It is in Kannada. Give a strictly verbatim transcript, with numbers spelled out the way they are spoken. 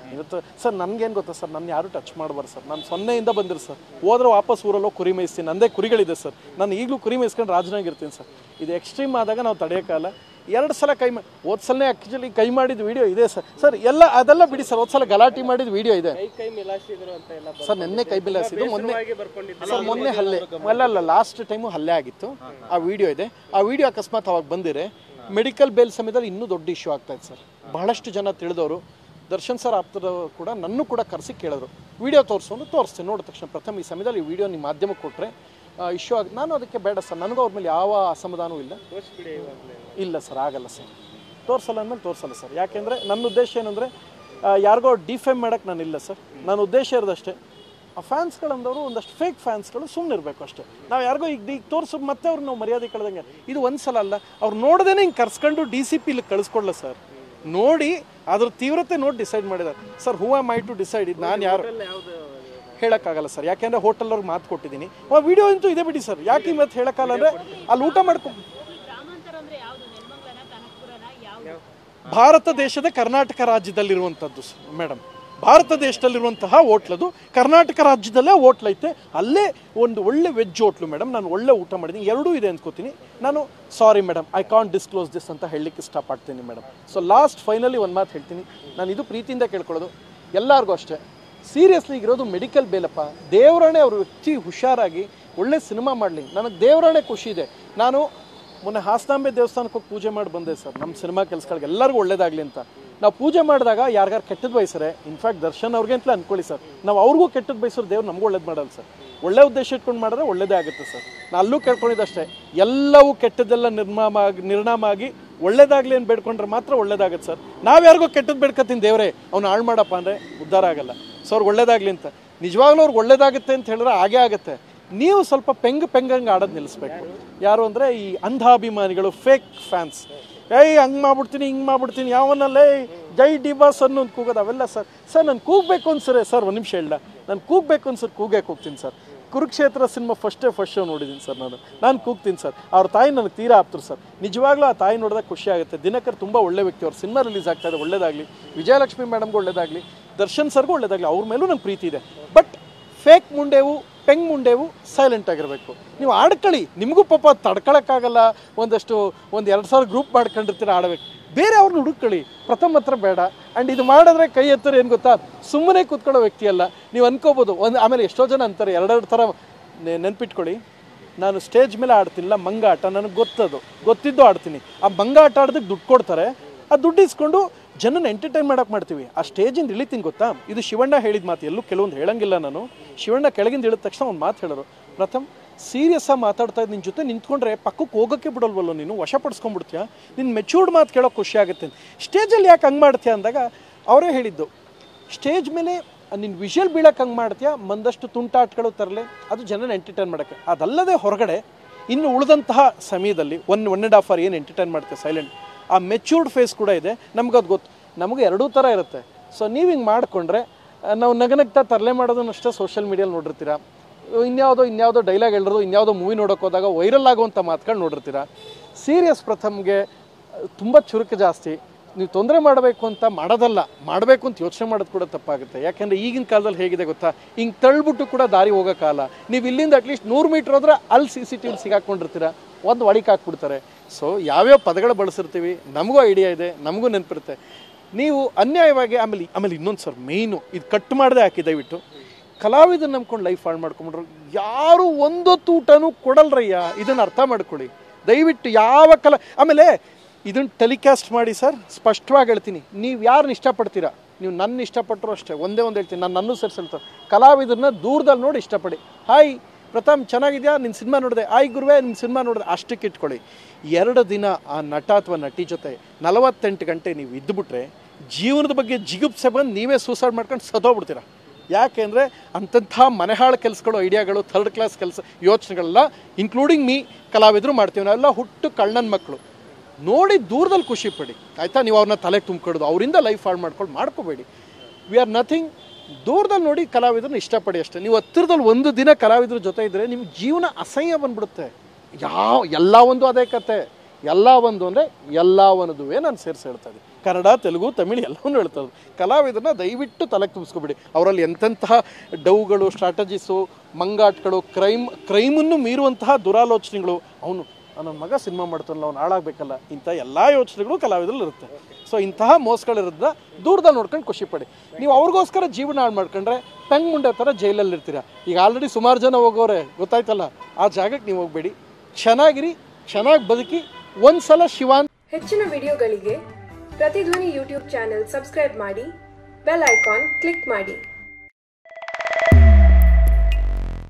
ಇವತ್ತು ಸರ್ ನನಗೇನು ಗೊತ್ತಾ ಸರ್, ನನ್ನ ಯಾರು ಟಚ್ ಮಾಡಬಾರ್ದು ಸರ್. ನಾನು ಸೊನ್ನೆಯಿಂದ ಬಂದಿರಿ ಸರ್. ಹೋದ್ರೆ ವಾಪಸ್ ಊರಲ್ಲೋ ಕುರಿ ಮೇಯಿಸ್ತೀನಿ, ನನ್ನದೇ ಕುರಿಗಳಿದೆ ಸರ್. ನಾನು ಈಗಲೂ ಕುರಿ ಮೇಯಿಸ್ಕೊಂಡು ರಾಜನಾಗಿರ್ತೀನಿ ಸರ್. ಇದು ಎಕ್ಸ್ಟ್ರೀಮ್ ಆದಾಗ ನಾವು ತಡೆಯೋಕ್ಕಲ್ಲ. ಎರಡು ಸಲ ಕೈ ಮಾಡಿ ಹೋದ ಸಲನೇ ಆ್ಯಕ್ಚುಲಿ ಕೈ ಮಾಡಿದ ವೀಡಿಯೋ ಇದೆ ಸರ್. ಸರ್ ಎಲ್ಲ ಅದೆಲ್ಲ ಬಿಡಿ ಸರ್, ಹೋದ ಸಲ ಗಲಾಟೆ ಮಾಡಿದ ವೀಡಿಯೋ ಇದೆ ಸರ್. ನೆನ್ನೆ ಕೈ ಬಿಲಾಸಿದ್ದು, ಮೊನ್ನೆ ಸರ್ ಮೊನ್ನೆ ಹಲ್ಲೆ ಅಲ್ಲ ಅಲ್ಲ ಲಾಸ್ಟ್ ಟೈಮು ಹಲ್ಲೆ ಆಗಿತ್ತು. ಆ ವಿಡಿಯೋ ಇದೆ. ಆ ವಿಡಿಯೋ ಅಕಸ್ಮಾತ್ ಅವಾಗ ಬಂದಿರೆ ಮೆಡಿಕಲ್ ಬೇಲ್ ಸಮೇತದಲ್ಲಿ ಇನ್ನೂ ದೊಡ್ಡ ಇಶ್ಯೂ ಆಗ್ತಾಯಿತ್ತು ಸರ್. ಬಹಳಷ್ಟು ಜನ ತಿಳಿದವರು ದರ್ಶನ್ ಸರ್ ಆಪ್ತದವರು ಕೂಡ ನನ್ನೂ ಕೂಡ ಕರೆಸಿ ಕೇಳಿದ್ರು, ವಿಡಿಯೋ ತೋರಿಸೋನು ತೋರಿಸ್ತೀನಿ. ನೋಡಿದ ತಕ್ಷಣ ಪ್ರಥಮ ಈ ಸಮಯದಲ್ಲಿ ಈ ವಿಡಿಯೋ ನಿಮ್ಮ ಮಾಧ್ಯಮಕ್ಕೆ ಕೊಟ್ಟರೆ ಇಶ್ಯೂ ಆಗಿ ನಾನು ಅದಕ್ಕೆ ಬೇಡ ಸರ್, ನನಗೂ ಅವ್ರ ಮೇಲೆ ಯಾವ ಅಸಮಾಧಾನವೂ ಇಲ್ಲ. ಇಲ್ಲ ಸರ್, ಆಗಲ್ಲ ಸರ್, ತೋರಿಸಲ್ಲ ಅಂದಮೇಲೆ ತೋರಿಸಲ್ಲ ಸರ್. ಯಾಕೆಂದರೆ ನನ್ನ ಉದ್ದೇಶ ಏನಂದರೆ ಯಾರಿಗೋ ಡಿಫೇಮ್ ಮಾಡೋಕ್ಕೆ ನಾನು ಇಲ್ಲ ಸರ್. ನನ್ನ ಉದ್ದೇಶ ಇರೋದಷ್ಟೇ, ಆ ಫ್ಯಾನ್ಸ್ಗಳಂದವರು ಒಂದಷ್ಟು ಫೇಕ್ ಫ್ಯಾನ್ಸ್ಗಳು ಸುಮ್ಮನೆ ಇರಬೇಕು ಅಷ್ಟೇ. ನಾವು ಯಾರಿಗೋ ಈಗ ಈಗ ತೋರಿಸೋ ಮತ್ತೆ ಅವ್ರು ನಾವು ಮರ್ಯಾದೆ ಕಳೆದಂಗೆ. ಇದು ಒಂದು ಸಲ ಅಲ್ಲ, ಅವ್ರು ನೋಡ್ದೇನೆ ಹಿಂಗೆ ಕರ್ಸ್ಕೊಂಡು ಡಿ ಸಿ ಪಿ ಇಲ್ಲಿ ಕಳಿಸ್ಕೊಡ್ಲ ಸರ್. ನೋಡಿ ಅದ್ರ ತೀವ್ರತೆ ನೋಡಿ ಡಿಸೈಡ್ ಮಾಡಿದ್ದಾರೆ sir. Who am I to decide? ಇದು ನಾನು ಯಾರು ಹೇಳೋಕ್ಕಾಗಲ್ಲ ಸರ್, ಯಾಕೆಂದರೆ ಹೋಟೆಲ್ವ್ರಿಗೆ ಮಾತು ಕೊಟ್ಟಿದ್ದೀನಿ. ಆ ವಿಡಿಯೋ ಅಂತೂ ಇದೆ ಬಿಡಿ ಸರ್. ಯಾಕೆ ಇವತ್ತು ಹೇಳೋಕ್ಕಲ್ಲ ಅಂದರೆ ಅಲ್ಲಿ ಊಟ ಮಾಡ್ಕೊ ಭಾರತ ದೇಶದ ಕರ್ನಾಟಕ ರಾಜ್ಯದಲ್ಲಿರುವಂಥದ್ದು ಮೇಡಮ್. ಭಾರತ ದೇಶದಲ್ಲಿರುವಂತಹ ಹೋಟ್ಲದು ಕರ್ನಾಟಕ ರಾಜ್ಯದಲ್ಲೇ ಹೋಟ್ಲೈತೆ. ಅಲ್ಲೇ ಒಂದು ಒಳ್ಳೆ ವೆಜ್ ಹೋಟ್ಲು ಮೇಡಮ್. ನಾನು ಒಳ್ಳೆ ಊಟ ಮಾಡಿದ್ದೀನಿ, ಎರಡೂ ಇದೆ ಅಂದ್ಕೋತೀನಿ ನಾನು. Sorry madam, I can't disclose this ಅಂತ ಹೇಳಲಿಕ್ಕೆ ಇಷ್ಟಪಡ್ತೀನಿ ಮೇಡಮ್. ಸೊ ಲಾಸ್ಟ್ ಫೈನಲಿ ಒಂದು ಮಾತು ಹೇಳ್ತೀನಿ, ನಾನು ಇದು ಪ್ರೀತಿಯಿಂದ ಕೇಳ್ಕೊಳ್ಳೋದು ಎಲ್ಲರಿಗೂ ಅಷ್ಟೇ. ಸೀರಿಯಸ್ಲಿ ಇರೋದು ಮೆಡಿಕಲ್ ಬೇಲಪ್ಪ. ದೇವರಾಣೆ ಅವರು ವ್ಯಕ್ತಿ ಹುಷಾರಾಗಿ ಒಳ್ಳೆ ಸಿನಿಮಾ ಮಾಡಲಿ, ನನಗೆ ದೇವರಾಣೆ ಖುಷಿ ಇದೆ. ನಾನು ಮೊನ್ನೆ ಹಾಸನಾಂಬೆ ದೇವಸ್ಥಾನಕ್ಕೆ ಹೋಗಿ ಪೂಜೆ ಮಾಡಿ ಬಂದೆ ಸರ್. ನಮ್ಮ ಸಿನಿಮಾ ಕೆಲಸಗಳಿಗೆ ಎಲ್ಲರಿಗೂ ಒಳ್ಳೇದಾಗಲಿ ಅಂತ. ನಾವು ಪೂಜೆ ಮಾಡಿದಾಗ ಯಾರಿಗಾರು ಕೆಟ್ಟದ್ದು ಬಯಸ್ರೆ, ಇನ್ಫ್ಯಾಕ್ಟ್ ದರ್ಶನ್ ಅವ್ರಿಗೆ ಅಂತಲೇ ಅಂದ್ಕೊಳ್ಳಿ ಸರ್, ನಾವು ಅವ್ರಿಗೂ ಕೆಟ್ಟದ್ದು ಬಯಸೋರು ದೇವ್ರು ನಮಗೂ ಒಳ್ಳೇದು ಮಾಡಲ್ಲ ಸರ್. ಒಳ್ಳೆ ಉದ್ದೇಶ ಇಟ್ಕೊಂಡು ಮಾಡಿದ್ರೆ ಒಳ್ಳೇದೇ ಆಗುತ್ತೆ ಸರ್. ನಾನು ಅಲ್ಲೂ ಕೇಳ್ಕೊಂಡಿದ್ದಷ್ಟೇ, ಎಲ್ಲವೂ ಕೆಟ್ಟದ್ದೆಲ್ಲ ನಿರ್ಮಾಮ ಆಗಿ ನಿರ್ನಾಮ ಆಗಿ ಒಳ್ಳೇದಾಗಲಿ ಅಂತ ಬೇಡ್ಕೊಂಡ್ರೆ ಮಾತ್ರ ಒಳ್ಳೇದಾಗುತ್ತೆ ಸರ್. ನಾವು ಯಾರಿಗೂ ಕೆಟ್ಟದ್ದು ಬೇಡ್ಕೊತೀನಿ, ದೇವರೇ ಅವ್ನು ಹಾಳು ಮಾಡಪ್ಪ ಅಂದರೆ ಉದ್ಧಾರ ಆಗಲ್ಲ. ಸೊ ಅವ್ರಿಗೆ ಒಳ್ಳೇದಾಗಲಿ ಅಂತ ನಿಜವಾಗ್ಲೂ ಅವ್ರಿಗೆ ಒಳ್ಳೇದಾಗುತ್ತೆ ಅಂತ ಹೇಳಿದ್ರೆ ಹಾಗೇ ಆಗುತ್ತೆ. ನೀವು ಸ್ವಲ್ಪ ಪೆಂಗ್ ಪೆಂಗಂಗೆ ಆಡೋದು ನಿಲ್ಲಿಸ್ಬೇಕು. ಯಾರು ಅಂದರೆ ಈ ಅಂಧಾಭಿಮಾನಿಗಳು, ಫೇಕ್ ಫ್ಯಾನ್ಸ್. ಏಯ್ ಹಂಗೆ ಮಾಡ್ಬಿಡ್ತೀನಿ, ಹಿಂಗೆ ಮಾಡ್ಬಿಡ್ತೀನಿ, ಯಾವನಲ್ಲೇ ಜೈ ಡಿ ಬಾಸ್ ಅನ್ನೋ ಒಂದು ಕೂಗೋದು ಅವೆಲ್ಲ ಸರ್. ಸರ್ ನಾನು ಕೂಗಬೇಕು ಅನ್ಸರೆ ಸರ್, ಒಂದು ನಿಮಿಷ ಇಲ್ಲ, ನಾನು ಕೂಗಬೇಕು ಅನ್ಸರ್ ಕೂಗಕ್ಕೆ ಹೋಗ್ತೀನಿ ಸರ್. ಕುರುಕ್ಷೇತ್ರ ಸಿನಿಮಾ ಫಸ್ಟೇ ಫಸ್ಟ್ ಶೋ ನೋಡಿದ್ದೀನಿ ಸರ್. ನಾನು ನಾನು ಕೂಗ್ತೀನಿ ಸರ್. ಅವ್ರ ತಾಯಿ ನನಗೆ ತೀರಾ ಆಪ್ತರು ಸರ್. ನಿಜವಾಗ್ಲೂ ಆ ತಾಯಿ ನೋಡಿದಾಗ ಖುಷಿ ಆಗುತ್ತೆ. ದಿನಕರ್ ತುಂಬ ಒಳ್ಳೆ ವ್ಯಕ್ತಿ. ಅವ್ರ ಸಿನಿಮಾ ರಿಲೀಸ್ ಆಗ್ತಾ ಇದೆ, ಒಳ್ಳೇದಾಗಲಿ. ವಿಜಯಲಕ್ಷ್ಮಿ ಮೇಡಮ್ಗೂ ಒಳ್ಳೇದಾಗಲಿ, ದರ್ಶನ್ ಸರ್ಗೂ ಒಳ್ಳೇದಾಗಲಿ. ಅವ್ರ ಮೇಲೂ ನಂಗೆ ಪ್ರೀತಿ ಇದೆ. ಬಟ್ ಫೇಕ್ ಮುಂಡೆವು, ಪೆಂಗ್ ಮುಂಡೆವು ಸೈಲೆಂಟ್ ಆಗಿರಬೇಕು. ನೀವು ಆಡ್ಕೊಳ್ಳಿ, ನಿಮಗೂ ಪಾಪ ತಡ್ಕೊಳಕ್ಕಾಗಲ್ಲ. ಒಂದಷ್ಟು ಒಂದು ಎರಡು ಸಾವಿರ ಗ್ರೂಪ್ ಮಾಡ್ಕೊಂಡಿರ್ತೀರ, ಆಡಬೇಕು. ಬೇರೆ ಅವ್ರನ್ನ ಹುಡುಕೊಳ್ಳಿ, ಪ್ರಥಮ ಹತ್ರ ಬೇಡ. ಆ್ಯಂಡ್ ಇದು ಮಾಡಿದ್ರೆ ಕೈ ಎತ್ತರ ಏನು ಗೊತ್ತಾ, ಸುಮ್ಮನೆ ಕೂತ್ಕೊಳ್ಳೋ ವ್ಯಕ್ತಿ ಅಲ್ಲ. ನೀವು ಅನ್ಕೋಬೋದು ಒಂದು, ಆಮೇಲೆ ಎಷ್ಟೋ ಜನ ಅಂತಾರೆ ಎರಡೆರಡು ಥರ. ನೆನ್ಪಿಟ್ಕೊಳ್ಳಿ, ನಾನು ಸ್ಟೇಜ್ ಮೇಲೆ ಆಡ್ತಿಲ್ಲ, ಮಂಗ ಆಟ ನನಗೆ ಗೊತ್ತದು, ಗೊತ್ತಿದ್ದು ಆಡ್ತೀನಿ. ಆ ಮಂಗ ಆಟ ಆಡೋದಕ್ಕೆ ದುಡ್ಡು ಕೊಡ್ತಾರೆ, ಆ ದುಡ್ಡು ಇಸ್ಕೊಂಡು ಜನನ ಎಂಟರ್ಟೈನ್ ಮಾಡೋಕೆ ಮಾಡ್ತೀವಿ. ಆ ಸ್ಟೇಜಿಂದ ಇಳಿತೀನಿ ಗೊತ್ತಾ. ಇದು ಶಿವಣ್ಣ ಹೇಳಿದ ಮಾತು, ಎಲ್ಲೂ ಕೆಲವೊಂದು ಹೇಳಂಗಿಲ್ಲ ನಾನು. ಶಿವಣ್ಣ ಕೆಳಗಿಂದ ಇಳಿದ ತಕ್ಷಣ ಒಂದು ಮಾತು ಹೇಳೋರು, ಪ್ರಥಮ್ ಸೀರಿಯಸ್ ಆಗಿ ಮಾತಾಡ್ತಾ ಇದ್ದು ನಿನ್ನ ಜೊತೆ ನಿಂತ್ಕೊಂಡ್ರೆ ಪಕ್ಕಕ್ಕೆ ಹೋಗೋಕ್ಕೆ ಬಿಡಲ್ವಲ್ಲೋ ನೀನು, ವಶಪಡಿಸ್ಕೊಂಡ್ಬಿಡ್ತೀಯ, ನಿನ್ನ ಮೆಚೂರ್ಡ್ ಮಾತು ಕೇಳೋಕೆ ಖುಷಿ ಆಗುತ್ತೆ. ಸ್ಟೇಜಲ್ಲಿ ಯಾಕೆ ಹಂಗೆ ಮಾಡ್ತೀಯ ಅಂದಾಗ ಅವರೇ ಹೇಳಿದ್ದು, ಸ್ಟೇಜ್ ಮೇಲೆ ನಿನ್ನ ವಿಷಲ್ ಬೀಳಕ್ಕೆ ಹಂಗೆ ಮಾಡ್ತೀಯ, ಒಂದಷ್ಟು ತುಂಟಾಟಗಳು ತರಲೆ, ಅದು ಜನನ ಎಂಟರ್ಟೈನ್ ಮಾಡೋಕ್ಕೆ. ಅದಲ್ಲದೆ ಹೊರಗಡೆ ಇನ್ನು ಉಳಿದಂತಹ ಸಮಯದಲ್ಲಿ one one and half hour ಏನು ಎಂಟರ್ಟೈನ್ ಮಾಡ್ತೀಯ ಸೈಲೆಂಟ್, ಆ ಮೆಚ್ಯೂರ್ಡ್ ಫೇಸ್ ಕೂಡ ಇದೆ. ನಮಗದು ಗೊತ್ತು, ನಮಗೆ ಎರಡೂ ಥರ ಇರುತ್ತೆ. ಸೊ ನೀವು ಹಿಂಗೆ ಮಾಡಿಕೊಂಡ್ರೆ ನಾವು ನಗನಗ್ತಾ ತರಲೆ ಮಾಡೋದನ್ನು ಅಷ್ಟೇ ಸೋಷಿಯಲ್ ಮೀಡಿಯಲ್ಲಿ ನೋಡಿರ್ತೀರ. ಇನ್ಯಾವುದೋ ಇನ್ಯಾವುದೋ ಡೈಲಾಗ್ ಹೇಳಿರೋದು, ಇನ್ಯಾವುದೋ ಮೂವಿ ನೋಡೋಕೆ ಹೋದಾಗ ವೈರಲ್ ಆಗುವಂಥ ಮಾತುಗಳು ನೋಡಿರ್ತೀರ. ಸೀರಿಯಸ್ ಪ್ರಥಮ್ಗೆ ತುಂಬ ಚುರುಕು ಜಾಸ್ತಿ. ನೀವು ತೊಂದರೆ ಮಾಡಬೇಕು ಅಂತ ಮಾಡೋದಲ್ಲ, ಮಾಡಬೇಕು ಅಂತ ಯೋಚನೆ ಮಾಡೋದು ಕೂಡ ತಪ್ಪಾಗುತ್ತೆ. ಯಾಕೆಂದರೆ ಈಗಿನ ಕಾಲದಲ್ಲಿ ಹೇಗಿದೆ ಗೊತ್ತಾ, ಹಿಂಗೆ ತಳ್ಳಿಬಿಟ್ಟು ಕೂಡ ದಾರಿ ಹೋಗೋಕ್ಕಾಗಲ್ಲ. ನೀವು ಇಲ್ಲಿಂದ ಅಟ್ಲೀಸ್ಟ್ ನೂರು ಮೀಟ್ರ್ ಹೋದ್ರೆ ಅಲ್ಲಿ ಸಿ ಸಿ ಟಿ ವಿ ಸಿಗಾಕೊಂಡಿರ್ತೀರ, ಒಂದು ಒಳಿಕೆ ಹಾಕ್ಬಿಡ್ತಾರೆ. ಸೊ ಯಾವ್ಯಾವ ಪದಗಳು ಬಳಸಿರ್ತೀವಿ ನಮಗೂ ಐಡಿಯಾ ಇದೆ, ನಮಗೂ ನೆನಪಿರುತ್ತೆ. ನೀವು ಅನ್ಯಾಯವಾಗಿ ಆಮೇಲೆ ಆಮೇಲೆ ಇನ್ನೊಂದು ಸರ್ ಮೇಯ್ನು, ಇದು ಕಟ್ ಮಾಡದೆ ಹಾಕಿ ದಯವಿಟ್ಟು. ಕಲಾವಿದನ್ನು ನಂಬ್ಕೊಂಡು ಲೈಫ್ ಹಾಳು ಮಾಡ್ಕೊಂಬಿಟ್ರು ಯಾರು ಒಂದೊತ್ತು ಊಟನೂ ಕೊಡಲ್ರಯ್ಯ. ಇದನ್ನು ಅರ್ಥ ಮಾಡ್ಕೊಳ್ಳಿ ದಯವಿಟ್ಟು. ಯಾವ ಕಲಾ ಆಮೇಲೆ ಇದನ್ನು ಟೆಲಿಕಾಸ್ಟ್ ಮಾಡಿ ಸರ್, ಸ್ಪಷ್ಟವಾಗಿ ಹೇಳ್ತೀನಿ, ನೀವು ಯಾರನ್ನ ಇಷ್ಟಪಡ್ತೀರಾ, ನೀವು ನನ್ನ ಇಷ್ಟಪಟ್ಟರು ಅಷ್ಟೇ. ಒಂದೇ ಒಂದು ಹೇಳ್ತೀನಿ, ನಾನು ನನ್ನ ಸೇರಿಸಲ್ತಾರೆ ಕಲಾವಿದರನ್ನ ದೂರದಲ್ಲಿ ನೋಡಿ ಇಷ್ಟಪಡಿ. ಹಾಯ್ ಪ್ರಥಮ್ ಚೆನ್ನಾಗಿದೆಯಾ, ನಿನ್ನ ಸಿನಿಮಾ ನೋಡಿದೆ, ಆಯ್ ಗುರುವೇ ನಿಮ್ಮ ಸಿನಿಮಾ ನೋಡಿದೆ, ಅಷ್ಟಕ್ಕೆ ಇಟ್ಕೊಳ್ಳಿ. ಎರಡು ದಿನ ಆ ನಟ ಅಥವಾ ನಟಿ ಜೊತೆ ನಲವತ್ತೆಂಟು ಗಂಟೆ ನೀವು ಇದ್ದುಬಿಟ್ರೆ ಜೀವನದ ಬಗ್ಗೆ ಜಿಗುಪ್ಸೆ ಬಂದು ನೀವೇ ಸೂಸೈಡ್ ಮಾಡ್ಕೊಂಡು ಸತ್ತೋಗ್ಬಿಡ್ತೀರ. ಯಾಕೆಂದರೆ ಅಂಥ ಮನೆಹಾಳು ಕೆಲಸಗಳು, ಐಡಿಯಾಗಳು, ಥರ್ಡ್ ಕ್ಲಾಸ್ ಕೆಲಸ ಯೋಚನೆಗಳೆಲ್ಲ ಇನ್ಕ್ಲೂಡಿಂಗ್ ಮೀ ಕಲಾವಿದರು ಮಾಡ್ತೀವಿ. ನಾವೆಲ್ಲ ಹುಟ್ಟು ಕಳ್ಳನ ಮಕ್ಕಳು. ನೋಡಿ ದೂರದಲ್ಲಿ ಖುಷಿ ಪಡಿ ಆಯಿತಾ. ನೀವು ಅವ್ರನ್ನ ತಲೆ ತುಂಬಿಕೊಡೋದು, ಅವರಿಂದ ಲೈಫ್ ಹಾಳು ಮಾಡ್ಕೊಂಡು ಮಾಡ್ಕೋಬೇಡಿ. We are nothing. ದೂರದಲ್ಲಿ ನೋಡಿ ಕಲಾವಿದರನ್ನ ಇಷ್ಟಪಡಿ ಅಷ್ಟೇ. ನೀವು ಹತ್ತಿರದಲ್ಲಿ ಒಂದು ದಿನ ಕಲಾವಿದ್ರ ಜೊತೆ ಇದ್ದರೆ ನಿಮ್ಮ ಜೀವನ ಅಸಹ್ಯ ಬಂದ್ಬಿಡುತ್ತೆ. ಯಾವ ಎಲ್ಲ ಒಂದು ಅದೇ ಕತೆ, ಎಲ್ಲ ಒಂದು ಅಂದರೆ ಎಲ್ಲ ಒಂದುವೇ ನಾನು ಸೇರಿಸಿ ಹೇಳ್ತಾ ಇದ್ದೀನಿ. ಕನ್ನಡ ತೆಲುಗು ತಮಿಳು ಎಲ್ಲವನ್ನೂ ಹೇಳ್ತಾರೆ. ಕಲಾವಿದರನ್ನ ದಯವಿಟ್ಟು ತಲೆಗೆ ತುಂಬಿಸ್ಕೊಬೇಡಿ. ಅವರಲ್ಲಿ ಎಂತೆಂತಹ ಡೌಗಳು, ಸ್ಟ್ರಾಟಜೀಸು, ಮಂಗಾಟ್ಗಳು, ಕ್ರೈಮ್ ಕ್ರೈಮನ್ನು ಮೀರುವಂತಹ ದುರಾಲೋಚನೆಗಳು, ಅವನು ನನ್ನ ಮಗ ಸಿನಿಮಾ ಮಾಡ್ತಾನಲ್ಲ ಅವ್ನು ಹಾಳಾಗಬೇಕಲ್ಲ, ಇಂಥ ಎಲ್ಲ ಯೋಚನೆಗಳು ಕಲಾವಿದರಲ್ಲಿ ಇರುತ್ತೆ. ಸೊ ಇಂತಹ ಮೋಸಗಳಿರೋದ್ರಿಂದ ದೂರದಲ್ಲಿ ನೋಡ್ಕೊಂಡು ಖುಷಿಪಡಿ. ನೀವು ಅವ್ರಿಗೋಸ್ಕರ ಜೀವನ ಹಾಳು ಮಾಡ್ಕೊಂಡ್ರೆ ಟಂಗ್ ಮುಂಡೆ ಥರ ಜೈಲಲ್ಲಿ ಇರ್ತೀರ. ಈಗ ಆಲ್ರೆಡಿ ಸುಮಾರು ಜನ ಹೋಗೋರೆ, ಗೊತ್ತಾಯ್ತಲ್ಲ, ಆ ಜಾಗಕ್ಕೆ ನೀವು ಹೋಗಬೇಡಿ. ಚೆನ್ನಾಗಿರಿ, ಚೆನ್ನಾಗಿ ಬದುಕಿ. ಒಂದ್ಸಲ ಶಿವಾನ್. ಹೆಚ್ಚಿನ ವಿಡಿಯೋಗಳಿಗೆ ಪ್ರತಿಧ್ವನಿ ಯೂಟ್ಯೂಬ್ ಚಾನೆಲ್ ಸಬ್ಸ್ಕ್ರೈಬ್ ಮಾಡಿ, ಬೆಲ್ ಐಕಾನ್ ಕ್ಲಿಕ್ ಮಾಡಿ.